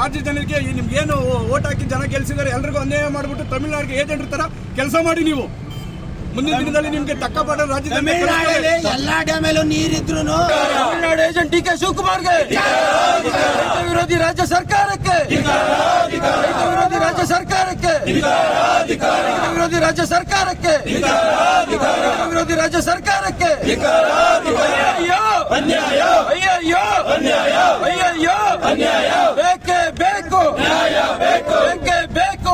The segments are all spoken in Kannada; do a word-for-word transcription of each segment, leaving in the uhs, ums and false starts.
ರಾಜ್ಯ ಜನರಿಗೆ ನಿಮ್ಗೇನು ಓಟ್ ಹಾಕಿ ಜನ ಗೆಲ್ಸಿದ್ದಾರೆ ಎಲ್ರಿಗೂ ಅನ್ಯಾಯ ಮಾಡಿಬಿಟ್ಟು ತಮಿಳುನಾಡಿಗೆ ಏಜೆಂಟ್ ತರ ಕೆಲಸ ಮಾಡಿ ನೀವು ಮುಂದಿನ ದಿನದಲ್ಲಿ ನಿಮ್ಗೆ ತಕ್ಕ ಪಾಠ ರಾಜ್ಯದಲ್ಲಿ ಎಲ್ಲಾ ಡ್ಯಾಮೇಲೂ ನೀರಿದ್ರು ತಮಿಳುನಾಡು ಏಜೆಂಟ್ ಡಿ ಕೆ ಶಿವಕುಮಾರ್ಗೆ ವಿರೋಧಿ ರಾಜ್ಯ ಸರ್ಕಾರಕ್ಕೆ ವಿರೋಧಿ ರಾಜ್ಯ ಸರ್ಕಾರಕ್ಕೆ ವಿರೋಧಿ ರಾಜ್ಯ ಸರ್ಕಾರಕ್ಕೆ ವಿರೋಧಿ ರಾಜ್ಯ ಸರ್ಕಾರಕ್ಕೆ ಅಯ್ಯೋ ಅಯ್ಯಯ್ಯೋ ಅಯ್ಯಯ್ಯೋ ಬೇಕೇ ಬೇಕು ಬೇಕೇ ಬೇಕು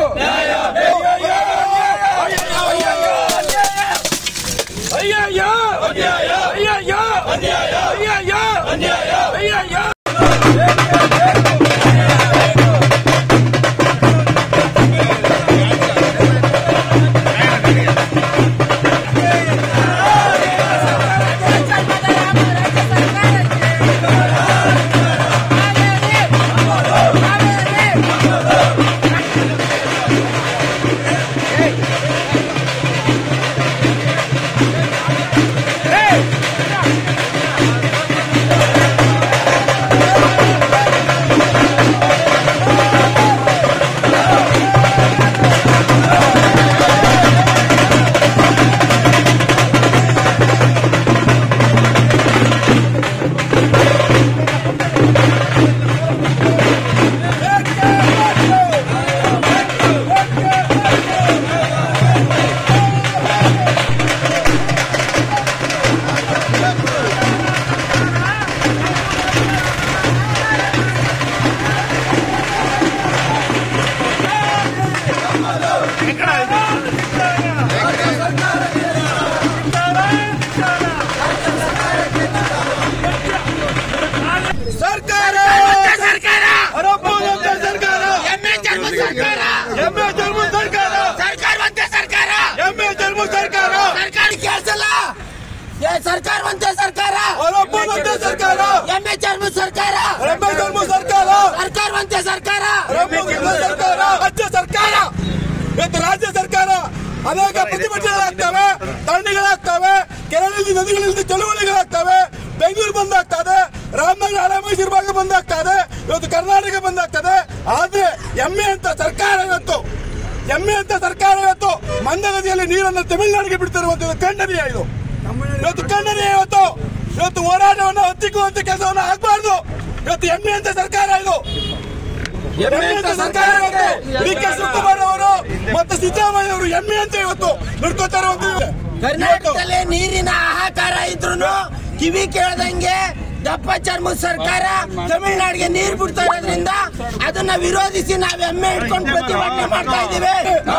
ಅಯ್ಯಯ್ಯೋ ಅಯ್ಯಯ್ಯೋ ಅಯ್ಯಯ್ಯೋ ಅಯ್ಯಯ್ಯೋ ಅಯ್ಯಯ್ಯೋ ಸರ್ಕಾರವಂತೆ ಸರ್ಕಾರ ಸರ್ಕಾರ ಎಮ್ಮೆ ಚರ್ಮ ಸರ್ಕಾರ ಸರ್ಕಾರ ಸರ್ಕಾರವಂತೆ ಸರ್ಕಾರ ಸರ್ಕಾರ ರಾಜ್ಯ ಸರ್ಕಾರ ಇವತ್ತು ರಾಜ್ಯ ಸರ್ಕಾರ ಅನೇಕ ಪ್ರತಿಭಟನೆಗಳಾಗ್ತವೆ, ಧರಣಿಗಳಾಗ್ತವೆ, ಕೆರೆಯಲ್ಲಿ ನದಿಗಳಲ್ಲಿ ಚಳುವಳಿಗಳಾಗ್ತವೆ, ಬೆಂಗಳೂರು ಬಂದಾಗ್ತದೆ, ರಾಮನಗರ ಹಳೆ ಮೈಸೂರು ಭಾಗ ಬಂದಾಗ್ತದೆ, ಇವತ್ತು ಕರ್ನಾಟಕ ಬಂದಾಗ್ತದೆ. ಆದ್ರೆ ಎಮ್ಮೆ ಅಂತ ಸರ್ಕಾರ ಇವತ್ತು ಎಮ್ಮೆ ಅಂತ ಸರ್ಕಾರ ಇವತ್ತು ಮಂದಗತಿಯಲ್ಲಿ ನೀರನ್ನು ತಮಿಳುನಾಡಿಗೆ ಬಿಡ್ತಿರುವಂತದ್ದು ಖಂಡನೀಯ. ಇದು ಇವತ್ತು ಖಂಡನೀಯ. ಇವತ್ತು ಇವತ್ತು ಹೋರಾಟವನ್ನು ಹತ್ತಿಕ್ಕುವಂತ ಕೆಲಸವನ್ನು ಆಗಬಾರ್ದು. ಇವತ್ತು ಎಮ್ಮೆ ಅಂತ ಸರ್ಕಾರ ಇದು ಎಮ್ಮೆ ಅಂತ ಸರ್ಕಾರ ಡಿ ಕೆ ಶಿವಕುಮಾರ್ ಅವರು ಮತ್ತು ಸಿದ್ದರಾಮಯ್ಯ ಅವರು ಎಮ್ಮೆ ಅಂತ ಇವತ್ತು ನಡ್ಕೋತಾ ಇರುವಂತ. ಕರ್ನಾಟಕದಲ್ಲಿ ನೀರಿನ ಹಾಹಾಕಾರ ಇದ್ರು ಕಿವಿ ಕೇಳದಂಗೆ ದಪ್ಪ ಚರ್ಮದ ಸರ್ಕಾರ ತಮಿಳುನಾಡಿಗೆ ನೀರು ಬಿಡ್ತಾ ಇರೋದ್ರಿಂದ ಅದನ್ನ ವಿರೋಧಿಸಿ ನಾವು ಎಮ್ಮೆ ಇಟ್ಕೊಂಡು ಪ್ರತಿಭಟನೆ ಮಾಡ್ತಾ ಇದ್ದೀವಿ.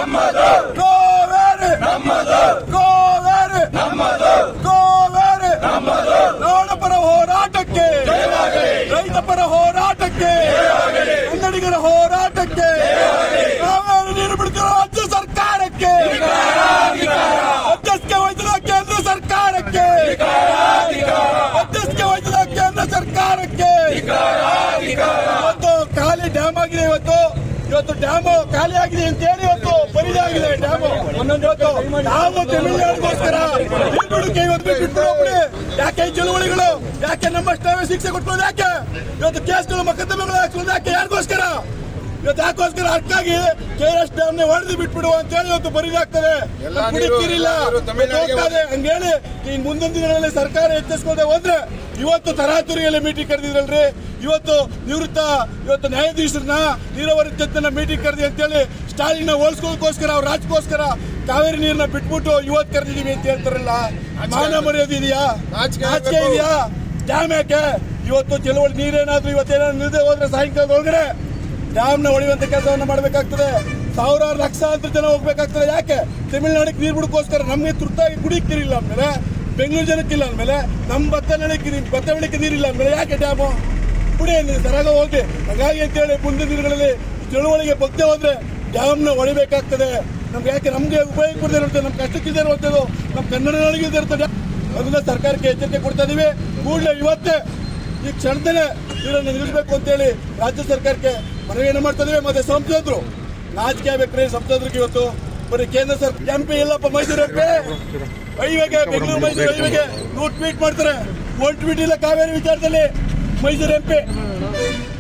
ನಾಡಪರ ಹೋರಾಟಕ್ಕೆ, ರೈತ ಪರ ಹೋರಾಟಕ್ಕೆ, ಕನ್ನಡಿಗರ ಹೋರಾಟಕ್ಕೆ, ಕಾವೇರಿ ನೀರು ಬಿಡ್ತಿರೋ ರಾಜ್ಯ ಸರ್ಕಾರಕ್ಕೆ, ಮಧ್ಯಸ್ಥಿಕೆ ವಹಿಸಿದ ಕೇಂದ್ರ ಸರ್ಕಾರಕ್ಕೆ, ಮಧ್ಯಸ್ಥಿಕೆ ವಹಿಸಿದ ಕೇಂದ್ರ ಸರ್ಕಾರಕ್ಕೆ. ಇವತ್ತು ಖಾಲಿ ಡ್ಯಾಮ್ ಆಗಿದೆ. ಇವತ್ತು ಇವತ್ತು ಡ್ಯಾಮ್ ಖಾಲಿ ಆಗಿದೆ ಅಂತ ಹೇಳಿ ಇವತ್ತು ಬರಿದಾಗಿದೆ ಡ್ಯಾಮ್. ಇವತ್ತು ನಾವು ತಮಿಳುನಾಡಿಗೋಸ್ಕರ ಬಿಡುಕೆ ಇವತ್ತು ಬಿಟ್ಬಿಡಿ. ಯಾಕೆ ಚಳುವಳಿಗಳು, ಯಾಕೆ ನಮ್ಮಷ್ಟೇ ಶಿಕ್ಷೆ ಕೊಟ್ಕೊಳ್ಳೋದು, ಯಾಕೆ ಇವತ್ತು ಕೇಸ್ಗಳು ಮೊಕದ್ದಮೆಗಳು ಹಾಕ್ಸೋದು, ಯಾಕೆ ಯಾರಿಗೋಸ್ಕರ ಇವತ್ತು ಯಾಕೋಸ್ಕರ ಅದಕ್ಕಾಗಿ ಕೆ ಎಸ್ ಡ್ಯಾಮ್ ನ ಹೊಡೆದು ಬಿಟ್ಬಿಡುವ ಅಂತ ಹೇಳಿ ಇವತ್ತು ಬರಿದಾಗ್ತದೆ. ಕುಡಿತೀರಿಲ್ಲ ಹಂಗೇಳಿ ಈ ಮುಂದಿನ ದಿನಗಳಲ್ಲಿ ಸರ್ಕಾರ ಎಚ್ಚರಿಸ್ಕೊಂಡೆ ಹೋದ್ರೆ ಇವತ್ತು ತರಾತುರಿಯಲ್ಲಿ ಮೀಟಿಂಗ್ ಕರೆದಿದ್ರಲ್ರಿ. ಇವತ್ತು ನಿವೃತ್ತ ಇವತ್ತು ನ್ಯಾಯಾಧೀಶರನ್ನ ನೀರಾವರಿ ತಜ್ಞನ ಮೀಟಿಂಗ್ ಕರೆದಿ ಅಂತೇಳಿ ಸ್ಟಾಲಿನ್ ಹೋಲಿಸ್ಕೋದಕ್ಕೋಸ್ಕರ ಅವ್ರ ರಾಜ್ಯಕ್ಕೋಸ್ಕರ ಕಾವೇರಿ ನೀರನ್ನ ಬಿಟ್ಬಿಟ್ಟು ಇವತ್ತು ಕರೆದಿದೀವಿ ಅಂತ ಹೇಳ್ತಾರಲ್ಲ, ಮಾನ ಮರ್ಯಾದೆ ಇದೆಯಾ? ನಾಚಿಕೆ ಇದೆಯಾ? ಡ್ಯಾಮ್ ಯಾಕೆ ಇವತ್ತು ಚಳುವಳಿ ನೀರೇನಾದ್ರೂ ಇವತ್ತೇನಾದ್ರು ನಿಲ್ಲದೆ ಹೋದ್ರೆ ಸಾಯಂಕಾಲದ ಒಳಗಡೆ ಡ್ಯಾಮ್ ನ ಹೊಡೆಯುವಂತ ಕೆಲಸವನ್ನ ಮಾಡಬೇಕಾಗ್ತದೆ. ಸಾವಿರಾರು ಲಕ್ಷಾಂತರ ಜನ ಹೋಗ್ಬೇಕಾಗ್ತದೆ. ಯಾಕೆ ತಮಿಳುನಾಡಿಗೆ ನೀರು ಬಿಡೋಕ್ಕೋಸ್ಕರ ನಮ್ಗೆ ತುರ್ತಾಗಿ ಕುಡಿಯಕ್ಕೆ ನೀರಿಲ್ಲ ಅಂದ್ಮೇಲೆ, ಬೆಂಗಳೂರು ಜನಕ್ಕಿಲ್ಲ ಅಂದ್ಮೇಲೆ, ನಮ್ಮ ಭತ್ತ ಬೆಳೆಕ್ಕೆ ಭತ್ತ ಬೆಳೆಕ್ಕೆ ನೀರಿಲ್ಲ ಅಂದ್ಮೇಲೆ ಯಾಕೆ ಡ್ಯಾಮು ಕುಡಿಯ ನೀರು ಸರಾಗ ಹೋಗಿ. ಹಾಗಾಗಿ ಅಂತೇಳಿ ಮುಂದಿನ ದಿನಗಳಲ್ಲಿ ಚಳುವಳಿಗೆ ಬಗ್ದೆ ಹೋದ್ರೆ ಡ್ಯಾಮ್ ನ ಹೊಡಿಬೇಕಾಗ್ತದೆ. ನಮ್ಗೆ ಯಾಕೆ ನಮ್ಗೆ ಉಪಯೋಗ ಕೊಡದೇ ಇರುತ್ತೆ, ನಮ್ ಕಷ್ಟಕ್ಕಿದೆ ಇರುವಂತದ್ದು, ನಮ್ ಕನ್ನಡಗಳಿಗೆ ಇರುತ್ತೆ. ಅದನ್ನ ಸರ್ಕಾರಕ್ಕೆ ಎಚ್ಚರಿಕೆ ಕೊಡ್ತಾ ಇದೀವಿ. ಕೂಡಲೇ ಇವತ್ತೇ ಈ ಕ್ಷಣದಲ್ಲೇ ನೀರನ್ನು ನಿಲ್ಲಿಸಬೇಕು ಅಂತೇಳಿ ರಾಜ್ಯ ಸರ್ಕಾರಕ್ಕೆ ಮನವಿಯನ್ನು ಮಾಡ್ತಾ ಇದೀವಿ. ಮತ್ತೆ ಸಂಸದರು ನಾಚಿಕೆ ಆಗ್ಬೇಕ್ರಿ. ಸಂಸದರಿಗೆ ಇವತ್ತು ಬರೀ ಕೇಂದ್ರ ಸರ್ಕಾರ ಎಂಪಿ ಇಲ್ಲಪ್ಪ, ಮೈಸೂರು ಎಂಪಿ ಹೈವೇಗೆ, ಬೆಂಗಳೂರು ಮೈಸೂರು ಹೈವೇಗೆ ನೂರು ಟ್ವೀಟ್ ಮಾಡ್ತಾರೆ. ಒಂದ್ ಟ್ವೀಟ್ ಇಲ್ಲ ಕಾವೇರಿ ವಿಚಾರದಲ್ಲಿ ಮೈಸೂರು ಎಂಪಿ.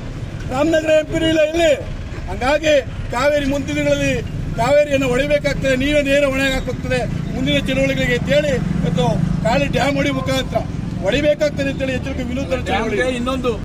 ರಾಮನಗರ ಎಂಪಿ ಇಲ್ಲ ಇಲ್ಲಿ. ಹಂಗಾಗಿ ಕಾವೇರಿ ಮುಂದಿನ ದಿನಗಳಲ್ಲಿ ಕಾವೇರಿಯನ್ನು ಹೊಡಿಬೇಕಾಗ್ತದೆ, ನೀವೇ ನೇರ ಹೊಣೆ ಹಾಕುತ್ತದೆ ಮುಂದಿನ ಚಳವಳಿಗಳಿಗೆ ಅಂತೇಳಿ ಇವತ್ತು ಕಾಳಿ ಡ್ಯಾಮ್ ಹೊಡಿ ಮುಖಾಂತರ ಹೊಡಿಬೇಕಾಗ್ತದೆ ಅಂತೇಳಿ ಎಚ್ಚರಿಕೆ ವಿನೂತನ ಚಳವಳಿ. ಇನ್ನೊಂದು